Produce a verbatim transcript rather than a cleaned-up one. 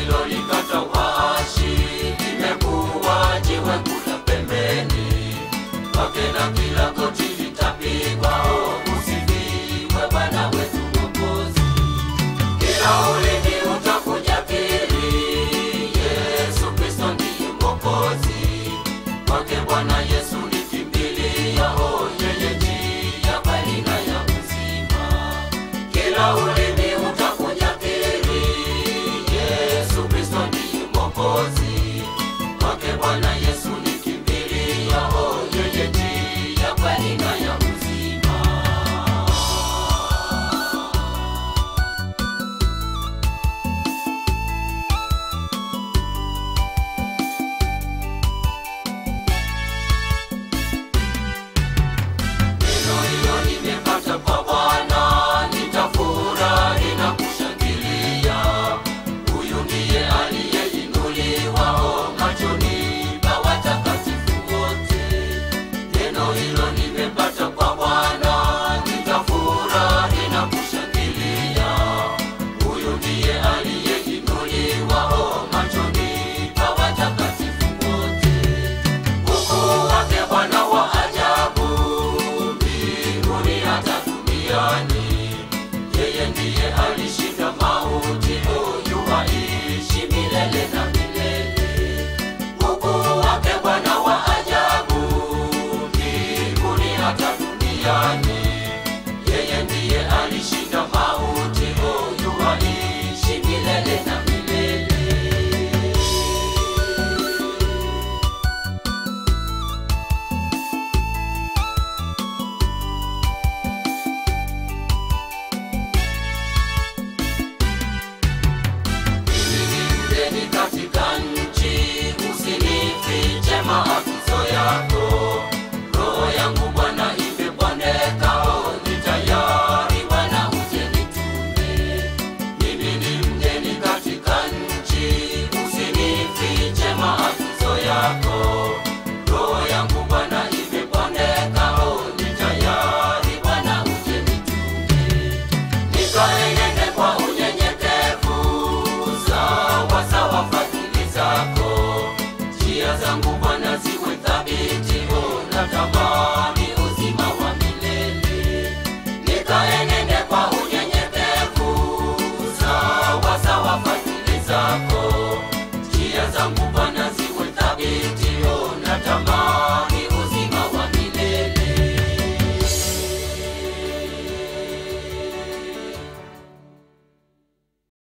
lilolikata waashi limekuwa jiwe kula pembeni. Kwake na kila goti litapigwa, usifiwe Bwana wetu Mwokozi. Kila ulimi utakuja kiri Yesu Kristo ndiye Mwokozi. Kwake Bwana Yesu ni kimbilio, yeye njia, kweli na ya uzima. Kila ulimi utakuja kiri Yesu Kristo ndiye Mwokozi. Kwake Bwana Yesu ni kimbilio, yeye njia, kweli na ya uzima. Yeye ndiye alishinda mauti, huyu aishi milele na milele. Ukuu wake Bwana wa ajabu, mbinguni hata duniani. Yeye ndiye alishinda mauti, huyu aishi milele na milele. Katika nchi usinifiche.